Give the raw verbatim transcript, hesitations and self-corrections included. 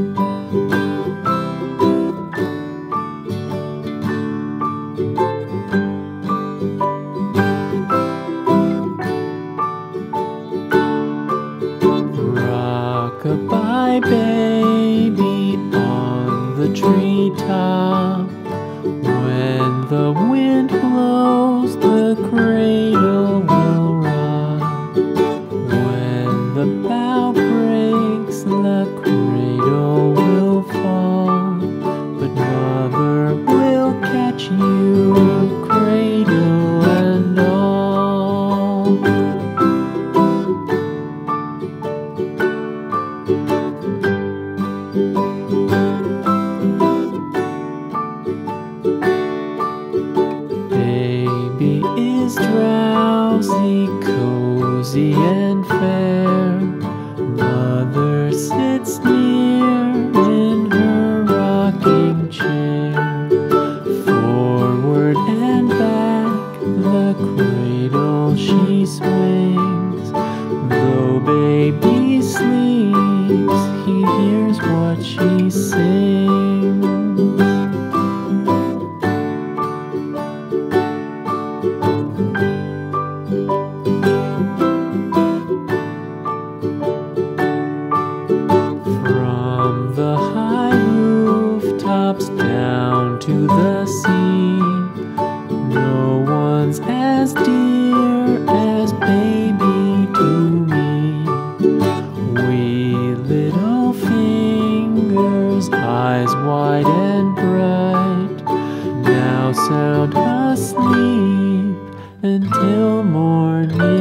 Goodbye, baby, on the treetop. When the wind blows, the cradle will rock. When the bough breaks, the cradle will fall. But mother will catch you, cradle and all. Baby is drowsy, cozy and fair. Mother sits near in her rocking chair. Forward and back the cradle she swings. Though baby sleeps, he hears what she sings. From the high rooftops down to the sea, no one's as dear as baby to me. Wee little fingers, eyes wide and bright, now sound asleep until morning.